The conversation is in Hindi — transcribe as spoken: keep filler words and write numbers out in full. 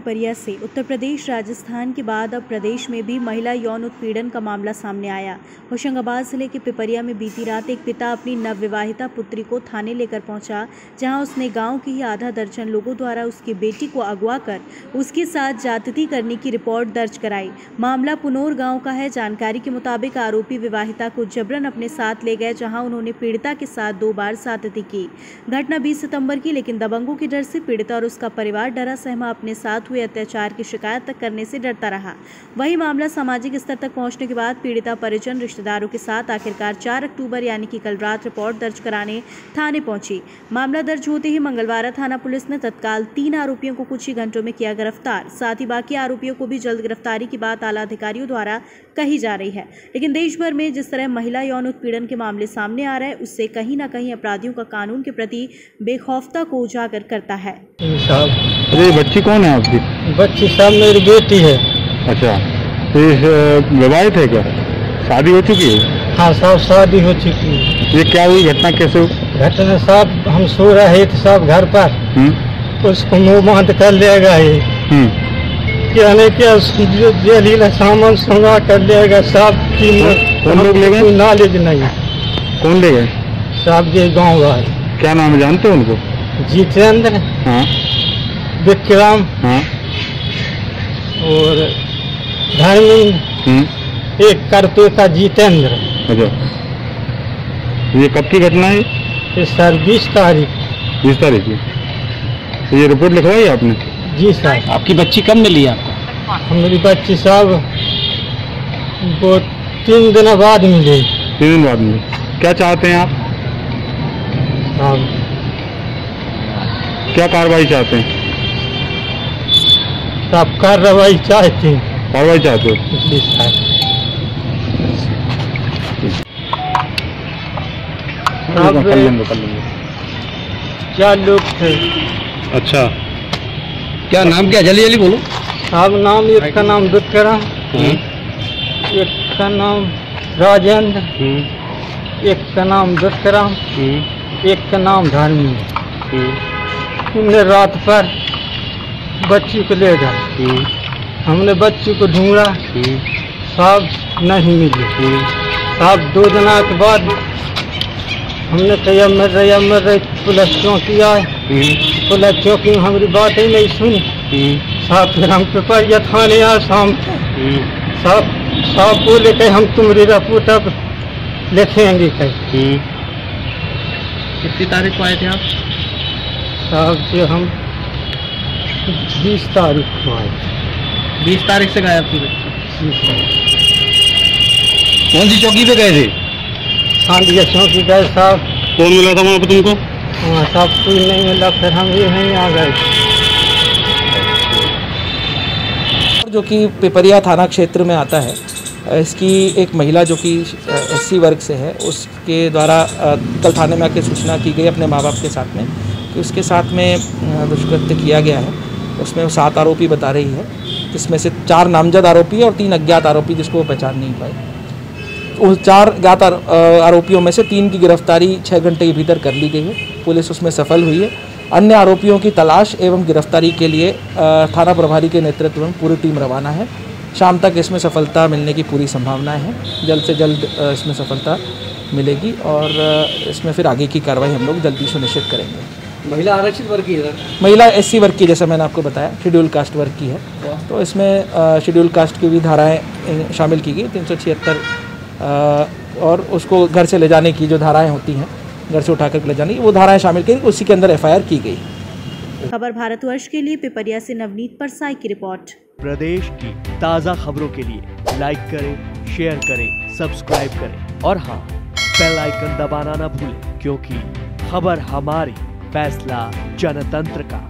पिपरिया से उत्तर प्रदेश राजस्थान के बाद अब प्रदेश में भी महिला यौन उत्पीड़न का मामला सामने आया। होशंगाबाद जिले के पिपरिया में बीती रात एक पिता अपनी नवविवाहिता पुत्री को थाने लेकर पहुंचा, जहां उसने गांव के ही आधा दर्जन लोगों द्वारा उसकी बेटी को अगवा कर उसके साथ ज्यादती करने की रिपोर्ट दर्ज कराई। मामला पुनौर गाँव का है। जानकारी के मुताबिक आरोपी विवाहिता को जबरन अपने साथ ले गए, जहाँ उन्होंने पीड़िता के साथ दो बार ज्यादती की। घटना बीस सितम्बर की, लेकिन दबंगों के डर से पीड़िता और उसका परिवार डरा सहमा अपने साथ हुए अत्याचार की शिकायत तक करने से डरता रहा। वही मामला सामाजिक स्तर तक पहुंचने के बाद पीड़िता परिजन रिश्तेदारों के साथ आखिरकार चार अक्टूबर यानी कि कल रात रिपोर्ट दर्ज कराने थाने पहुंची। मामला दर्ज होते ही मंगलवार थाना पुलिस ने तत्काल तीन आरोपियों को कुछ ही घंटों में किया गिरफ्तार। साथ ही बाकी आरोपियों को भी जल्द गिरफ्तारी की बात आला अधिकारियों द्वारा कही जा रही है। लेकिन देश भर में जिस तरह महिला यौन उत्पीड़न के मामले सामने आ रहे हैं, उससे कहीं ना कहीं अपराधियों का कानून के प्रति बेखौफता को उजागर करता है। अरे बच्ची कौन है आपकी? बच्ची साहब मेरी बेटी है। अच्छा, तो विवाहित है क्या? शादी हो चुकी है? हाँ साहब, शादी हो चुकी है। ये क्या हुई घटना, कैसे हुई? घटना साहब, हम सो रहे थे साहब घर पर, उसको मुंह बांध कर ले गए। कहने क्या जलीला सामान सुना कर लेगा साहब की। कौन लोग ले गए? कोई नॉलेज नहीं। कौन ले गए? साहब ये गाँव वाले। क्या नाम है, जानते हो उनको? जितेंद्र, हाँ, विक्रम, हाँ, और धर्मेंद्र, एक करते का जितेंद्र। अच्छा, ये कब की घटना है? ये सर बीस तारीख बीस तारीख की। तो ये रिपोर्ट लिखवाई आपने? जी सर। आपकी बच्ची कब मिली आपको? हमारी बच्ची साहब वो तीन दिन बाद मिली। तीन दिन बाद मिली। क्या चाहते हैं आप? साहब क्या कार्रवाई चाहते हैं? साहब कार्रवाई चाहते हैं। कार्रवाई चाहते हो? जी सर। कर लेंगे कर लेंगे। चार लोग थे। अच्छा, क्या नाम क्या? जल्दी जल्दी बोलो। साहब नाम, एक का नाम विक्रम, एक का नाम राजेंद्र, एक का नाम विक्रम, एक का नाम धर्मेंद्र। हमने रात पर बच्ची को ले गए। हमने बच्ची को ढूंढा साहब, नहीं मिली। साहब दो दिन के बाद हमने कहा मर रही मर रही पुलिस चौकी आए। पुलिस चौकी में हमारी बात ही नहीं सुनी साहब। फिर हम पिपरिया थाने आए शाम। साहब साहब बोले कहे हम तुम्हारी रिपोर्ट अब लिखेंगे। कहे कितनी तारीख को आए थे आप? साहब जो हम बीस तारीख को आए। बीस तारीख से गायब थी बच्ची। कौन सी चौकी पे गए थे? सांडिया चौकी गए साहब। कौन मिला था वहाँ पर तुमको? हाँ साहब, कोई नहीं मिला। फिर हम यहीं आ गए। जो कि पिपरिया थाना क्षेत्र में आता है, इसकी एक महिला जो कि एससी वर्ग से है, उसके द्वारा कल थाने में आके सूचना की गई अपने माँ बाप के साथ में कि उसके साथ में दुष्कृत्य किया गया है। उसमें वो सात आरोपी बता रही है, जिसमें से चार नामजद आरोपी है और तीन अज्ञात आरोपी जिसको वो पहचान नहीं पाई। उस चार ज्ञात आरोपियों में से तीन की गिरफ्तारी छः घंटे के भीतर कर ली गई है। पुलिस उसमें सफल हुई है। अन्य आरोपियों की तलाश एवं गिरफ्तारी के लिए थाना प्रभारी के नेतृत्व में पूरी टीम रवाना है। शाम तक इसमें सफलता मिलने की पूरी संभावना है। जल्द से जल्द इसमें सफलता मिलेगी और इसमें फिर आगे की कार्रवाई हम लोग जल्दी सुनिश्चित करेंगे। महिला आरक्षित वर्ग की है? महिला एससी वर्ग की, जैसा मैंने आपको बताया, शेड्यूल कास्ट वर्ग की है। तो इसमें शेड्यूल कास्ट की भी धाराएँ शामिल की गई, तीन सौ छिहत्तर और उसको घर से ले जाने की जो धाराएं होती हैं, घर से उठाकर ले जाने की, वो धाराएं शामिल की, उसी के अंदर एफआईआर की गई। खबर भारतवर्ष के लिए पिपरिया से नवनीत परसाई की रिपोर्ट। प्रदेश की ताज़ा खबरों के लिए लाइक करें, शेयर करें, सब्सक्राइब करें और हाँ, बेल आइकन दबाना ना भूलें, क्योंकि खबर हमारी, फैसला जनतंत्र का।